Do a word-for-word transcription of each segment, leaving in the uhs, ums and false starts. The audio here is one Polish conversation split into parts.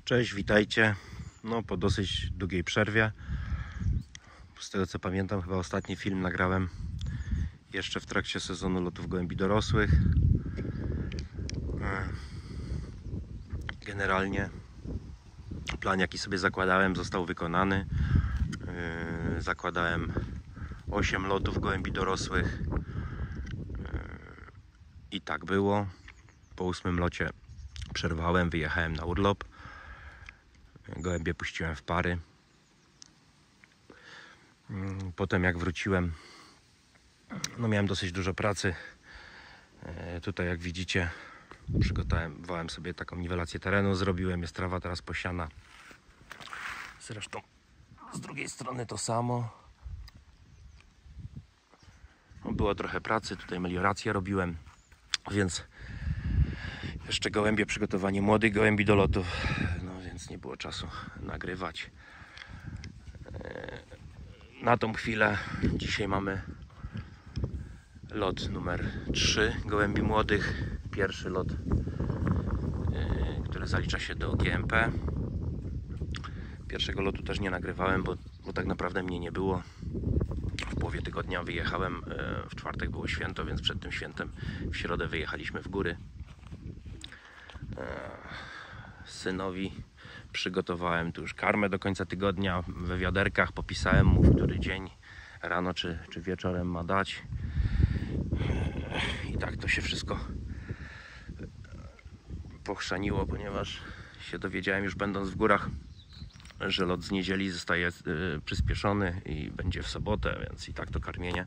Cześć, witajcie. No, po dosyć długiej przerwie. Z tego co pamiętam, chyba ostatni film nagrałem jeszcze w trakcie sezonu lotów gołębi dorosłych. Generalnie plan, jaki sobie zakładałem, został wykonany. Zakładałem osiem lotów gołębi dorosłych i tak było. Po ósmym locie przerwałem, wyjechałem na urlop. Gołębie puściłem w pary. Potem jak wróciłem, no miałem dosyć dużo pracy. Tutaj jak widzicie, przygotowałem sobie taką niwelację terenu, zrobiłem, jest trawa teraz posiana. Zresztą z drugiej strony to samo. No, było trochę pracy, tutaj meliorację robiłem, więc jeszcze gołębie, przygotowanie młodych gołębi do lotów, no więc nie było czasu nagrywać. Na tą chwilę dzisiaj mamy lot numer trzy gołębi młodych. Pierwszy lot, który zalicza się do G M P. Pierwszego lotu też nie nagrywałem, bo, bo tak naprawdę mnie nie było. W połowie tygodnia wyjechałem, w czwartek było święto, więc przed tym świętem w środę wyjechaliśmy w góry. Synowi przygotowałem tu już karmę do końca tygodnia we wiaderkach, popisałem mu, w który dzień rano czy, czy wieczorem ma dać. I tak to się wszystko pochrzaniło, ponieważ się dowiedziałem już będąc w górach, że lot z niedzieli zostaje y, przyspieszony i będzie w sobotę, więc i tak to karmienie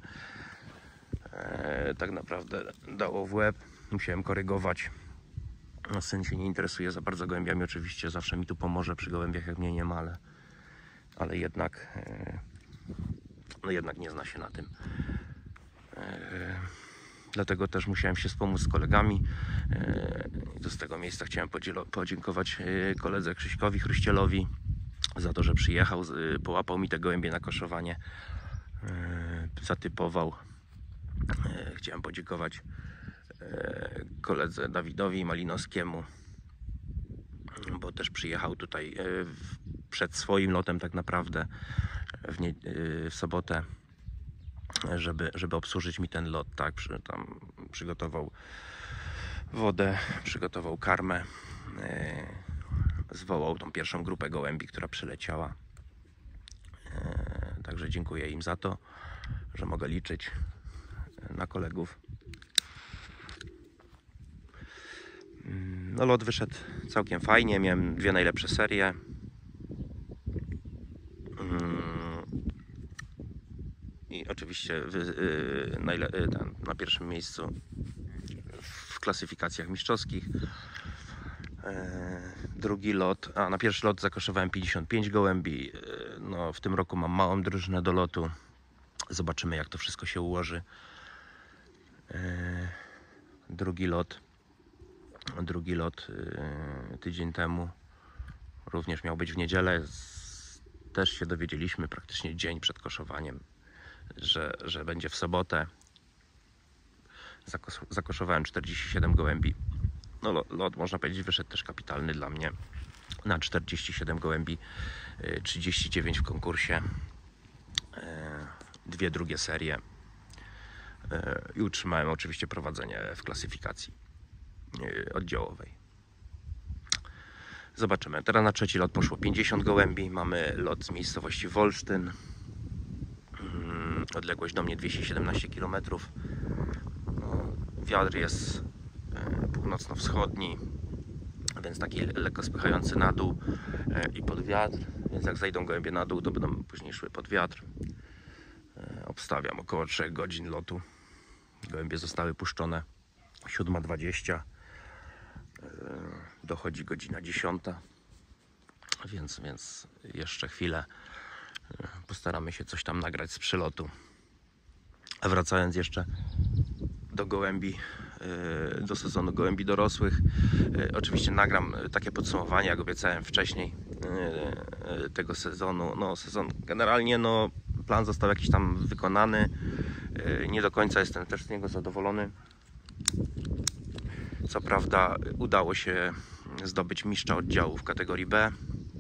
e, tak naprawdę dało w łeb. Musiałem korygować. No, syn się nie interesuje za bardzo gołębiami, oczywiście zawsze mi tu pomoże przy gołębiach, jak mnie nie ma, ale, ale jednak e, no jednak nie zna się na tym. E, dlatego też musiałem się wspomóc z kolegami. E, to z tego miejsca chciałem podziękować koledze Krzyśkowi Chruścielowi za to, że przyjechał, połapał mi te gołębie na koszowanie, e, zatypował. E, chciałem podziękować koledze Dawidowi Malinowskiemu, bo też przyjechał tutaj przed swoim lotem tak naprawdę w, nie, w sobotę, żeby, żeby obsłużyć mi ten lot, tak, przy, tam przygotował wodę, przygotował karmę, zwołał tą pierwszą grupę gołębi, która przyleciała, także dziękuję im za to, że mogę liczyć na kolegów. No, lot wyszedł całkiem fajnie, miałem dwie najlepsze serie. I oczywiście na pierwszym miejscu w klasyfikacjach mistrzowskich. Drugi lot, a na pierwszy lot zakoszowałem pięćdziesiąt pięć gołębi. No, w tym roku mam małą drużynę do lotu. Zobaczymy, jak to wszystko się ułoży. Drugi lot Drugi lot yy, tydzień temu również miał być w niedzielę. Z, też się dowiedzieliśmy praktycznie dzień przed koszowaniem, że, że będzie w sobotę. Zakos, zakoszowałem czterdzieści siedem gołębi. No, lot, lot można powiedzieć wyszedł też kapitalny dla mnie. Na czterdzieści siedem gołębi, yy, trzydzieści dziewięć w konkursie, yy, dwie drugie serie yy, i utrzymałem oczywiście prowadzenie w klasyfikacji oddziałowej. Zobaczymy. Teraz na trzeci lot poszło pięćdziesiąt gołębi. Mamy lot z miejscowości Wolsztyn. Odległość do mnie dwieście siedemnaście kilometrów. No, wiatr jest północno-wschodni, więc taki lekko spychający na dół i pod wiatr. Więc jak zajdą gołębie na dół, to będą później szły pod wiatr. Obstawiam około trzech godzin lotu. Gołębie zostały puszczone siódma dwadzieścia. Dochodzi godzina dziesiąta, więc, więc jeszcze chwilę postaramy się coś tam nagrać z przylotu. A wracając jeszcze do gołębi, do sezonu gołębi dorosłych, oczywiście nagram takie podsumowanie, jak obiecałem wcześniej, tego sezonu. No, sezon generalnie, no, plan został jakiś tam wykonany, nie do końca jestem też z niego zadowolony. Co prawda udało się zdobyć mistrza oddziału w kategorii B.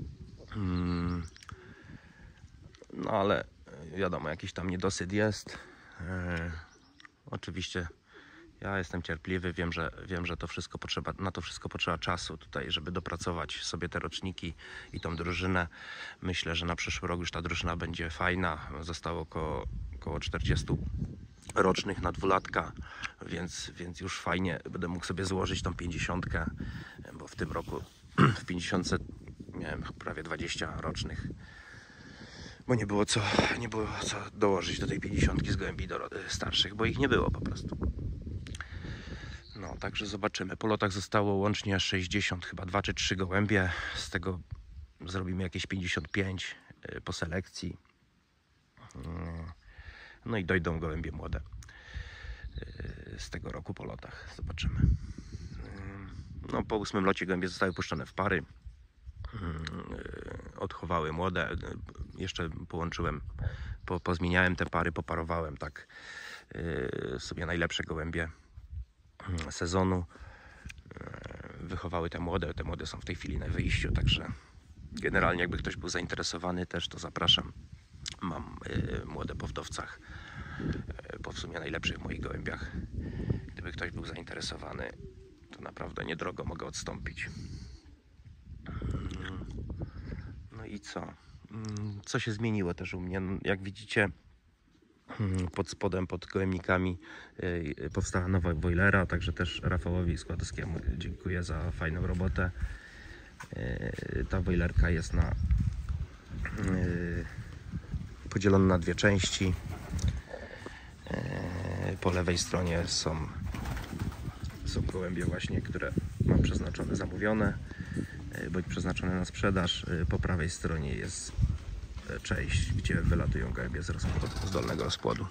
No ale wiadomo, jakiś tam niedosyt jest. Oczywiście ja jestem cierpliwy, wiem, że, wiem, że to wszystko potrzeba, na to wszystko potrzeba czasu tutaj, żeby dopracować sobie te roczniki i tą drużynę. Myślę, że na przyszły rok już ta drużyna będzie fajna. Zostało około, około czterdziestu rocznych na dwulatka, więc, więc już fajnie będę mógł sobie złożyć tą pięćdziesiątkę, bo w tym roku w pięćdziesiątce miałem prawie dwadzieścia rocznych, bo nie było co, nie było co dołożyć do tej pięćdziesiątki z gołębi do, starszych, bo ich nie było po prostu. No, także zobaczymy. Po lotach zostało łącznie sześćdziesiąt, chyba dwa czy trzy gołębie. Z tego zrobimy jakieś pięćdziesiąt pięć po selekcji. No i dojdą gołębie młode z tego roku po lotach. Zobaczymy. No, po ósmym locie gołębie zostały puszczone w pary. Odchowały młode. Jeszcze połączyłem, po, pozmieniałem te pary, poparowałem tak sobie najlepsze gołębie sezonu. Wychowały te młode. Te młode są w tej chwili na wyjściu, także generalnie jakby ktoś był zainteresowany też, to zapraszam. Mam młode po wdowcach, po w sumie najlepszych moich gołębiach. Gdyby ktoś był zainteresowany, to naprawdę niedrogo mogę odstąpić. No i co? Co się zmieniło też u mnie? Jak widzicie, pod spodem, pod gołębnikami powstała nowa boilera, także też Rafałowi Składowskiemu dziękuję za fajną robotę. Ta boilerka jest na podzielona na dwie części. Po lewej stronie są, są gołębie właśnie, które mam przeznaczone, zamówione bądź przeznaczone na sprzedaż. Po prawej stronie jest część, gdzie wylatują gołębie z, rozpłodu, z dolnego rozpłodu.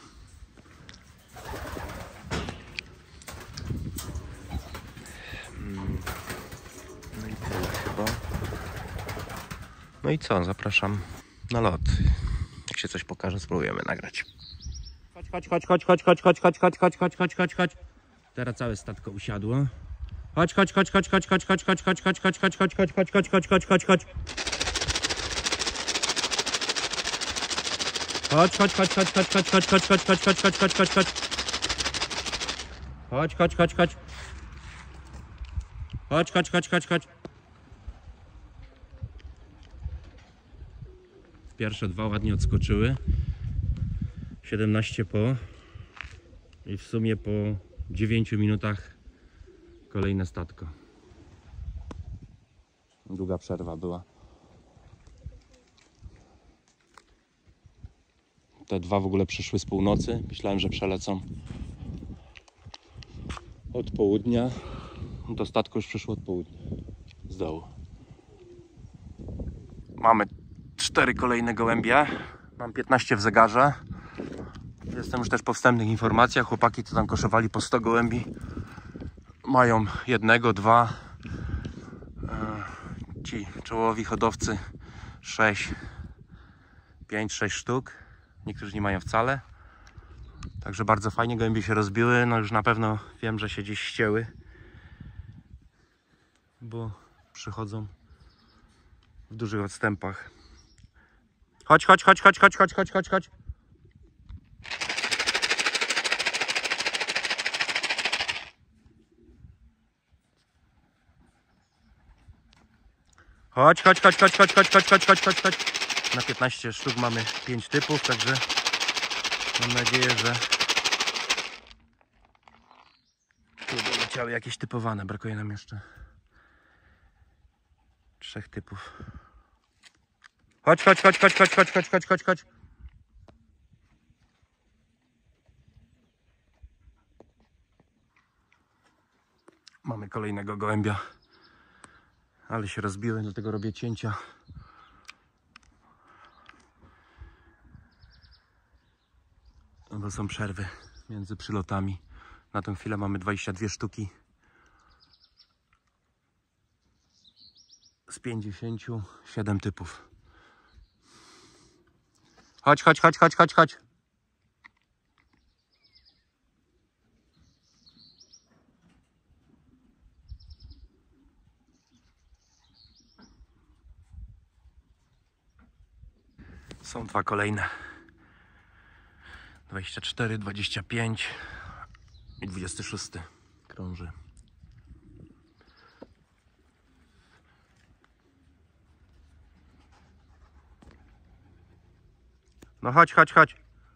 No i tyle chyba. No i co? Zapraszam na lot. Jak się coś pokaże, spróbujemy nagrać. Chodź, chodź, chodź, chodź, chodź, chodź, chodź, chodź, chodź, chodź, chodź, chodź, chodź. Teraz całe statko usiadło. Chodź, chodź, chodź, chodź, chodź, chodź, chodź, chodź, chodź, chodź, chodź, chodź, chodź, chodź, chodź, chodź, chodź, chodź, chodź, chodź. Chodź, chodź, chodź, chodź, chodź, chodź, chodź, chodź, chodź, chodź, chodź, chodź, chodź, chodź, chodź. Chodź, chodź, chodź, chodź. Chodź, chodź, chodź, chodź, chodź. Pierwsze dwa ładnie odskoczyły. siedemnaście po. I w sumie po dziewięciu minutach kolejne statko. Długa przerwa była. Te dwa w ogóle przyszły z północy. Myślałem, że przelecą od południa. To statko już przyszło od południa. Z dołu. Mamy cztery kolejne gołębie. Mam piętnaście w zegarze. Jestem już też po wstępnych informacjach. Chłopaki, co tam koszowali po sto gołębi, mają jednego, dwa. Ci czołowi hodowcy sześć, pięć, sześć sztuk. Niektórzy nie mają wcale. Także bardzo fajnie gołębie się rozbiły. No już na pewno wiem, że się gdzieś ścięły, bo przychodzą w dużych odstępach. Chodź, chodź, chodź, chodź, chodź, chodź, chodź, chodź, chodź. Chodź, chodź, chodź, chodź, chodź, chodź, chodź, chodź, chodź, chodź, chodź. Na piętnaście sztuk mamy pięć typów, także mam nadzieję, że tu będą leciały jakieś typowane. Brakuje nam jeszcze trzech typów. Chodź, chodź, chodź, chodź, chodź, chodź, chodź, chodź, chodź, chodź. Mamy kolejnego gołębia, ale się rozbiły, dlatego robię cięcia. Bo są przerwy między przylotami. Na tę chwilę mamy dwadzieścia dwie sztuki z pięćdziesięciu siedem typów. Chodź, chodź, chodź, chodź, chodź, chodź. Są dwa kolejne. dwadzieścia cztery, dwadzieścia pięć i dwudziesty szósty krąży. No chodź, chodź, chodź.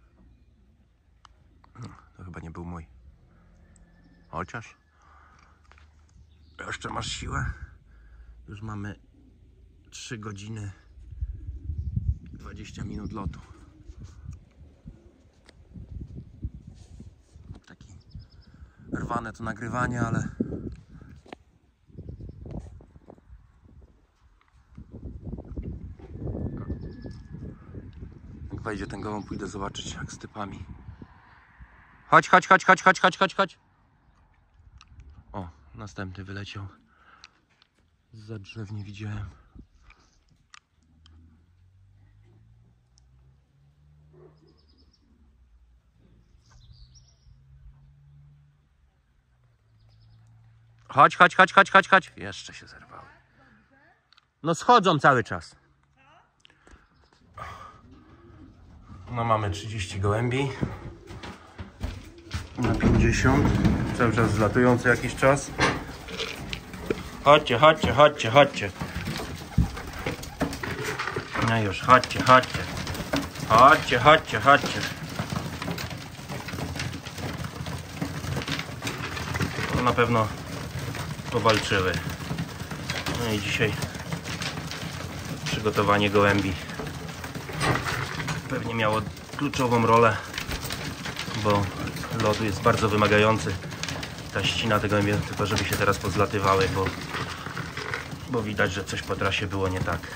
No, to chyba nie był mój. Chociaż jeszcze masz siłę. Już mamy trzy godziny dwadzieścia minut lotu. Taki rwane to nagrywanie, ale jak wejdzie ten gołąb, pójdę zobaczyć jak z typami. Chodź, chodź, chodź, chodź, chodź, chodź, chodź, chodź. O, następny wyleciał. Za drzew nie widziałem. Chodź, chodź, chodź, chodź, chodź, chodź. Jeszcze się zerwały. No schodzą cały czas. No mamy trzydzieści gołębi na pięćdziesiąt. Cały czas zlatują co jakiś czas. Chodźcie, chodźcie, chodźcie, chodźcie. No już, chodźcie, chodźcie. Chodźcie, chodźcie, chodźcie. No na pewno powalczyły. No i dzisiaj przygotowanie gołębi pewnie miało kluczową rolę, bo lot jest bardzo wymagający. Ta ścina tego gołębie, tylko żeby się teraz pozlatywały, bo, bo widać, że coś po trasie było nie tak.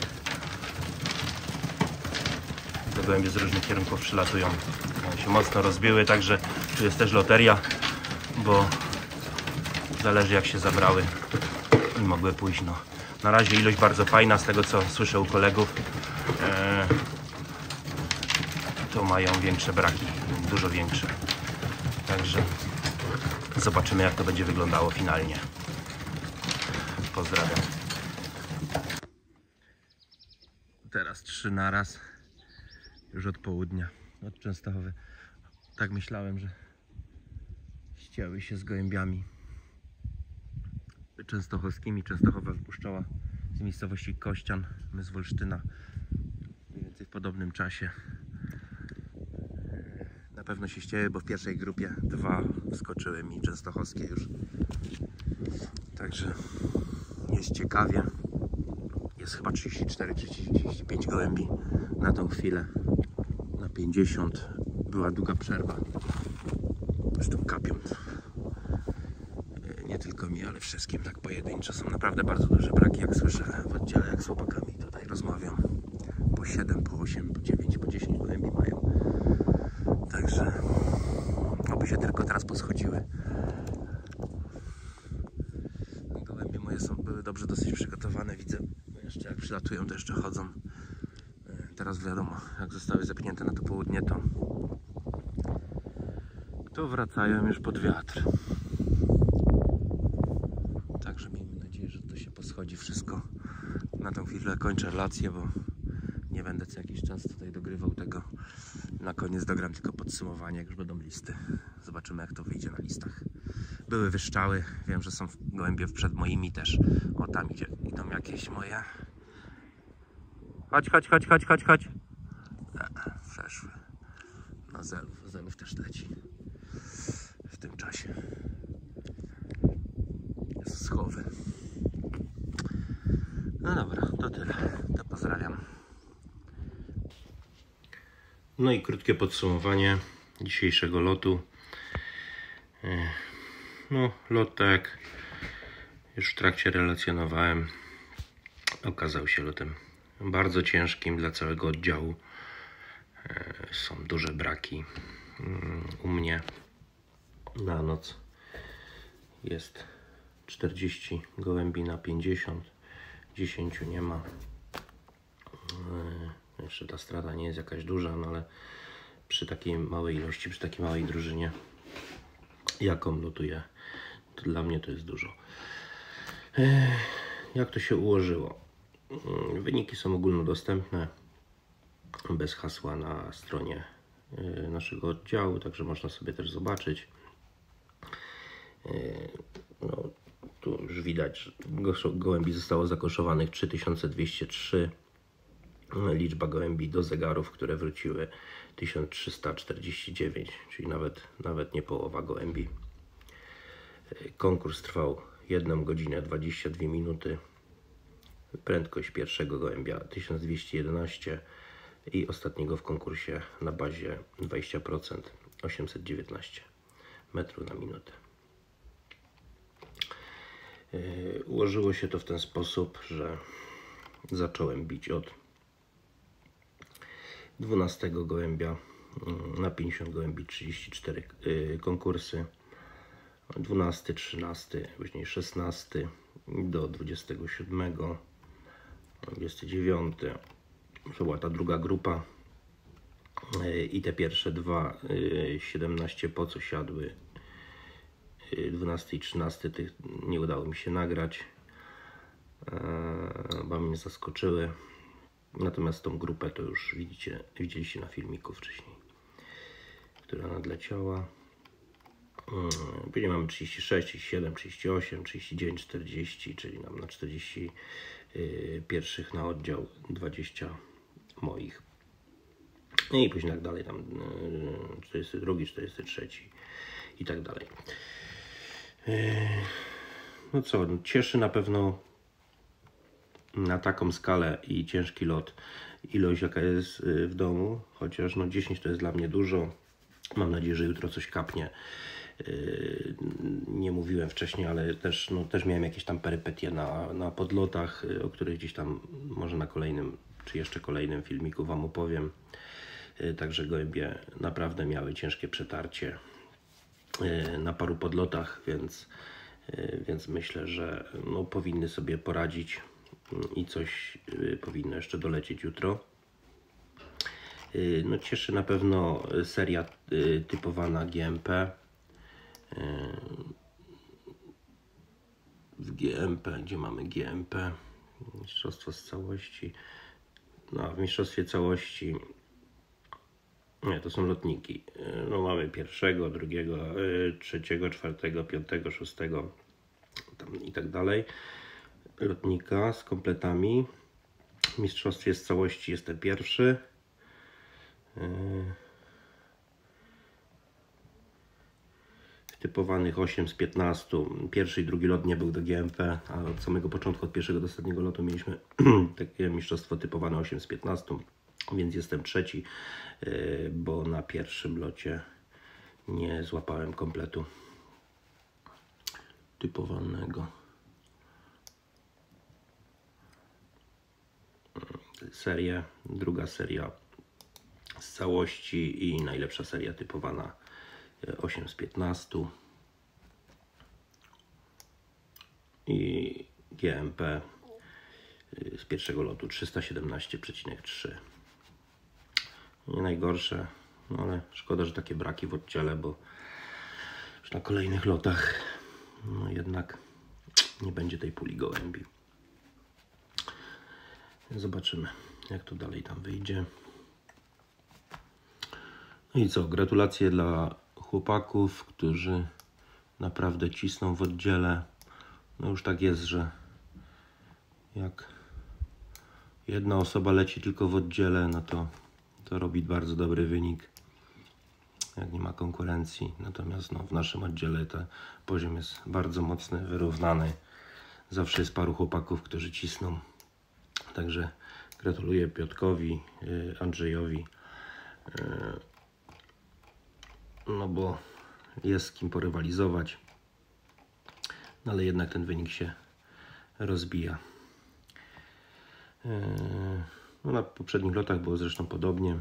Te gołębie z różnych kierunków przylatują. One się mocno rozbiły, także tu jest też loteria, bo zależy jak się zabrały i mogły pójść. No. Na razie ilość bardzo fajna, z tego co słyszę u kolegów. E, to mają większe braki, dużo większe. Także zobaczymy jak to będzie wyglądało finalnie. Pozdrawiam. Teraz trzy naraz. Już od południa, od Częstochowy. Tak myślałem, że ścięły się z gołębiami częstochowskimi. Częstochowa wypuszczała z miejscowości Kościan, my z Wolsztyna, mniej więcej w podobnym czasie. Na pewno się ścięły, bo w pierwszej grupie dwa wskoczyły mi częstochowskie już. Także jest ciekawie. Jest chyba trzydzieści cztery trzydzieści pięć gołębi na tą chwilę. Na pięćdziesiąt była długa przerwa. Zresztą kapią. Nie tylko mi, ale wszystkim tak pojedynczo. Są naprawdę bardzo duże braki, jak słyszę w oddziale, jak z chłopakami tutaj rozmawiam. Po siedem, po osiem, po dziewięć, po dziesięć gołębi mają. Także oby się tylko teraz poschodziły. Gołębie moje są, były dobrze dosyć przygotowane. Widzę, jeszcze jak przylatują, to jeszcze chodzą. Teraz wiadomo, jak zostały zepchnięte na to południe, to to wracają już pod wiatr. Także miejmy nadzieję, że to się poschodzi wszystko. Na tą chwilę kończę relację, bo nie będę co jakiś czas tutaj dogrywał tego. Na koniec dogram tylko podsumowanie, jak już będą listy. Zobaczymy jak to wyjdzie na listach. Były wyszczały, wiem, że są gołębie przed moimi też. O, tam idzie, idą jakieś moje. Chodź, chodź, chodź, chodź, chodź, chodź. A, przeszły. No zelów, zelów też leci. W tym czasie. Jest schowy. No dobra, to tyle. To pozdrawiam. No i krótkie podsumowanie dzisiejszego lotu. No, lot tak jak już w trakcie relacjonowałem, okazał się lotem bardzo ciężkim dla całego oddziału. Są duże braki. U mnie na noc jest czterdzieści gołębi na pięćdziesiąt, dziesięć nie ma. Jeszcze ta strata nie jest jakaś duża, no ale przy takiej małej ilości, przy takiej małej drużynie, jaką lotuję, to dla mnie to jest dużo. Jak to się ułożyło? Wyniki są ogólnodostępne. bez hasła na stronie naszego oddziału, także można sobie też zobaczyć. No, tu już widać, że gołębi zostało zakoszowanych trzy tysiące dwieście trzy. Liczba gołębi do zegarów, które wróciły, tysiąc trzysta czterdzieści dziewięć, czyli nawet, nawet nie połowa gołębi. Konkurs trwał jedną godzinę dwadzieścia dwie minuty. Prędkość pierwszego gołębia tysiąc dwieście jedenaście i ostatniego w konkursie na bazie dwadzieścia procent osiemset dziewiętnaście metrów na minutę. Ułożyło się to w ten sposób, że zacząłem bić od dwunastego gołębia na pięćdziesiąt gołębi, trzydzieści cztery konkursy, dwunasty, trzynasty, później szesnasty do dwudziestego siódmego, dwudziesty dziewiąty, to była ta druga grupa i te pierwsze dwa, siedemnaście po co siadły, dwunasty i trzynasty, tych nie udało mi się nagrać, bo mnie zaskoczyły. Natomiast tą grupę to już widzicie, widzieliście na filmiku wcześniej, która nadleciała. Później mamy trzydzieści sześć, trzydzieści siedem, trzydzieści osiem, trzydzieści dziewięć, czterdzieści, czyli nam na czterdzieści pierwszych na oddział dwadzieścia moich. I później tak dalej, tam czterdziesty drugi, czterdziesty trzeci i tak dalej. No co, cieszy na pewno na taką skalę i ciężki lot ilość jaka jest w domu, chociaż no dziesięć to jest dla mnie dużo. Mam nadzieję, że jutro coś kapnie. Nie mówiłem wcześniej, ale też, no, też miałem jakieś tam perypetie na, na podlotach, o których gdzieś tam może na kolejnym czy jeszcze kolejnym filmiku Wam opowiem. Także gołębie naprawdę miały ciężkie przetarcie na paru podlotach, więc, więc myślę, że no, powinny sobie poradzić i coś powinno jeszcze dolecieć jutro. No, cieszy na pewno seria typowana G M P. W G M P, gdzie mamy G M P, mistrzostwo z całości. No, w mistrzostwie całości nie, to są lotniki. No, mamy pierwszego, drugiego, trzeciego, czwartego, piątego, szóstego tam i tak dalej. Lotnika z kompletami. W mistrzostwie z całości jestem pierwszy. Typowanych osiem z piętnastu. Pierwszy i drugi lot nie był do G M P, a od samego początku, od pierwszego do ostatniego lotu mieliśmy takie mistrzostwo typowane osiem z piętnastu, więc jestem trzeci, bo na pierwszym locie nie złapałem kompletu typowanego. Serię, druga seria z całości i najlepsza seria typowana osiem z piętnastu i G M P z pierwszego lotu trzysta siedemnaście przecinek trzy. Nie najgorsze, no ale szkoda, że takie braki w oddziale, bo już na kolejnych lotach no jednak nie będzie tej puli gołębi. Zobaczymy, jak to dalej tam wyjdzie. No i co, gratulacje dla chłopaków, którzy naprawdę cisną w oddziale. No już tak jest, że jak jedna osoba leci tylko w oddziale, no to, to robi bardzo dobry wynik, jak nie ma konkurencji. Natomiast no, w naszym oddziale ten poziom jest bardzo mocny, wyrównany. Zawsze jest paru chłopaków, którzy cisną. Także gratuluję Piotrkowi, Andrzejowi. No bo jest z kim porywalizować, no ale jednak ten wynik się rozbija. No na poprzednich lotach było zresztą podobnie.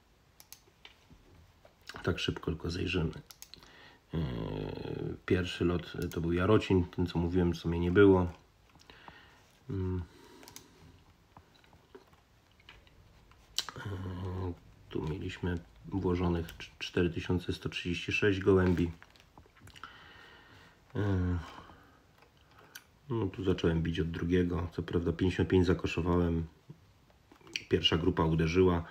Tak szybko tylko zajrzymy. Pierwszy lot to był Jarocin, ten co mówiłem, co mnie nie było. Tu mieliśmy włożonych cztery tysiące sto trzydzieści sześć gołębi. No tu zacząłem bić od drugiego. Co prawda pięćdziesiąt pięć zakoszowałem pierwsza grupa uderzyła.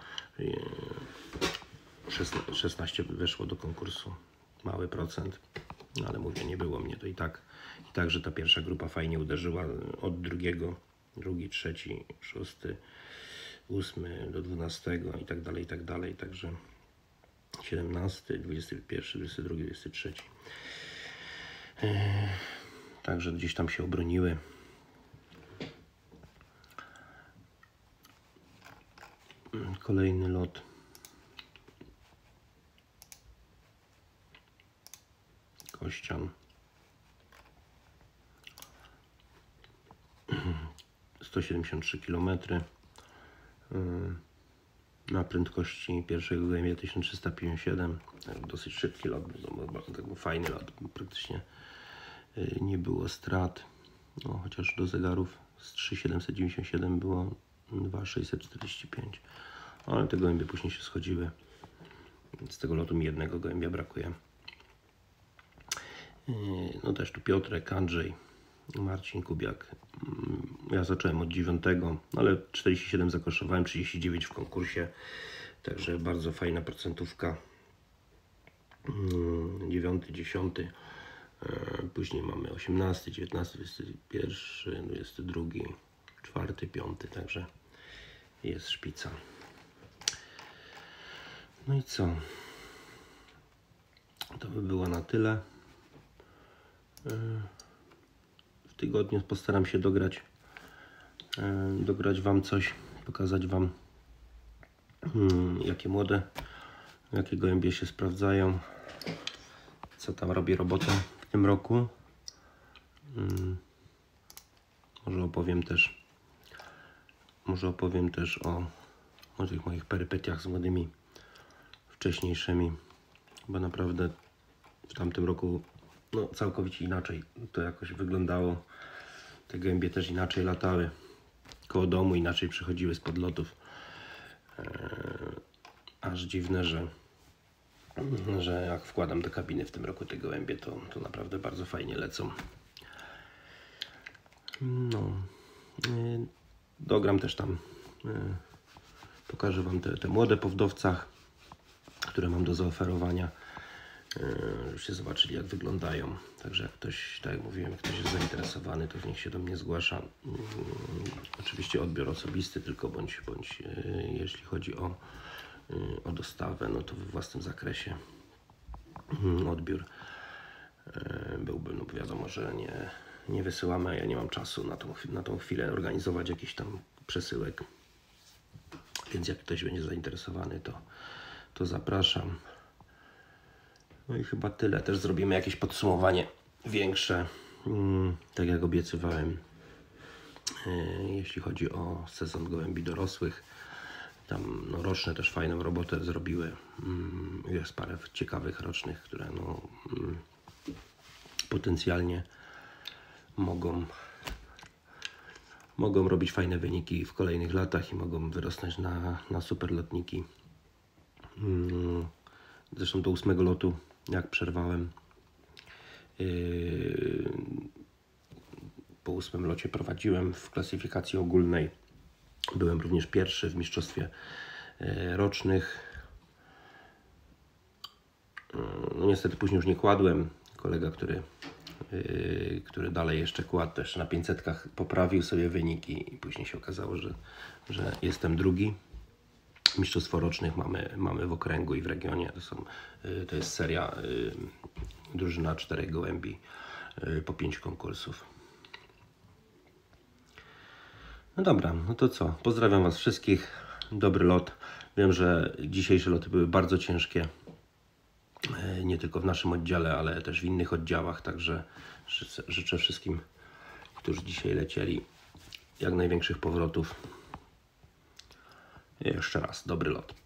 szesnaście weszło do konkursu. Mały procent. No ale mówię, nie było mnie to i tak. I tak, że ta pierwsza grupa fajnie uderzyła od drugiego, drugi, trzeci, szósty, ósmy do dwunastego i tak dalej, i tak dalej. Także siedemnasty, dwudziesty pierwszy, dwudziesty drugi, dwudziesty trzeci. Także gdzieś tam się obroniły. Kolejny lot. Kościan. sto siedemdziesiąt trzy kilometry. Na prędkości pierwszego gołębia tysiąc trzysta pięćdziesiąt siedem. Dosyć szybki lot, to był fajny lot. Praktycznie nie było strat. No, chociaż do zegarów z trzy tysiące siedemset dziewięćdziesiąt siedem było dwa tysiące sześćset czterdzieści pięć. Ale te gołębie później się schodziły. Z tego lotu mi jednego gołębia brakuje. No też tu Piotrek, Andrzej, Marcin Kubiak. Ja zacząłem od dziewiątego, ale czterdzieści siedem zakoszowałem, trzydzieści dziewięć w konkursie. Także bardzo fajna procentówka. dziewiąty, dziesiąty. Później mamy osiemnasty, dziewiętnasty, dwudziesty pierwszy, dwudziesty drugi, czwarty, piąty. Także jest szpica. No i co? To by było na tyle. W tygodniu postaram się dograć dograć Wam coś, pokazać Wam jakie młode, jakie gołębie się sprawdzają, co tam robię robotę w tym roku. Może opowiem też może opowiem też o, o tych moich perypetiach z młodymi wcześniejszymi, bo naprawdę w tamtym roku no, całkowicie inaczej to jakoś wyglądało. Te gołębie też inaczej latały koło domu, inaczej przychodziły z podlotów. Eee, aż dziwne, że, że jak wkładam do kabiny w tym roku te gołębie, to, to naprawdę bardzo fajnie lecą. No, eee, dogram też tam, eee, pokażę Wam te, te młode po wdowcach, które mam do zaoferowania. Żebyście zobaczyli, jak wyglądają. Także jak ktoś, tak jak mówiłem, jak ktoś jest zainteresowany, to niech się do mnie zgłasza. Oczywiście odbiór osobisty tylko, bądź, bądź jeśli chodzi o, o dostawę, no to we własnym zakresie odbiór byłby, no wiadomo, że nie, nie wysyłamy, a ja nie mam czasu na tą, na tą chwilę organizować jakiś tam przesyłek. Więc jak ktoś będzie zainteresowany, to, to zapraszam. No i chyba tyle. Też zrobimy jakieś podsumowanie większe, tak jak obiecywałem, jeśli chodzi o sezon gołębi dorosłych. Tam no, roczne też fajną robotę zrobiły. Jest parę ciekawych rocznych, które no, potencjalnie mogą, mogą robić fajne wyniki w kolejnych latach i mogą wyrosnąć na, na super lotniki. Zresztą do ósmego lotu, jak przerwałem, yy, po ósmym locie prowadziłem w klasyfikacji ogólnej. Byłem również pierwszy w mistrzostwie yy, rocznych. Yy, no niestety później już nie kładłem. Kolega, który, yy, który dalej jeszcze kładł, też na pięćsetkach poprawił sobie wyniki i później się okazało, że, że jestem drugi. Mistrzostwo rocznych mamy, mamy w okręgu i w regionie. To, są, to jest seria y, drużyna czterech gołębi y, po pięć konkursów. No dobra, no to co? Pozdrawiam Was wszystkich. Dobry lot. Wiem, że dzisiejsze loty były bardzo ciężkie. Y, nie tylko w naszym oddziale, ale też w innych oddziałach. Także życzę, życzę wszystkim, którzy dzisiaj lecieli, jak największych powrotów. Jeszcze raz, dobry lot.